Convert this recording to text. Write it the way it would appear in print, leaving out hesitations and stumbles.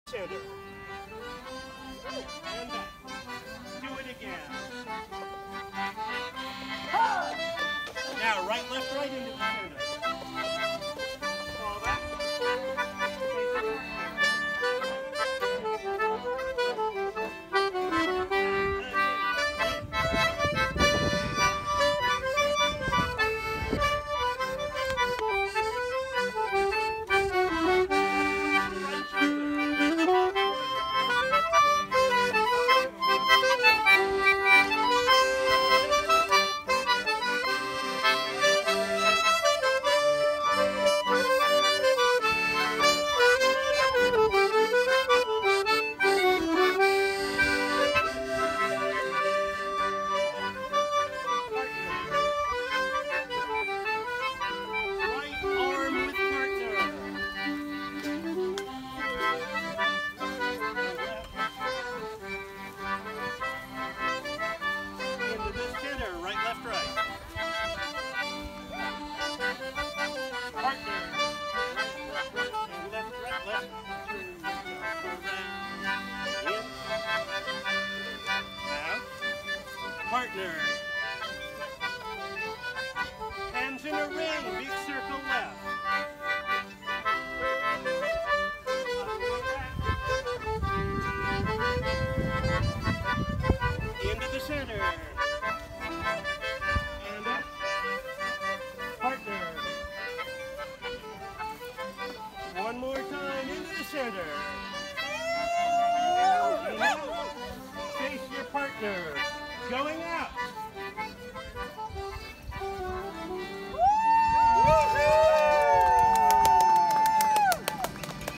Center. And back. Do it again. Now right, left, right into the center. Fall back. Partner. Hands in a ring.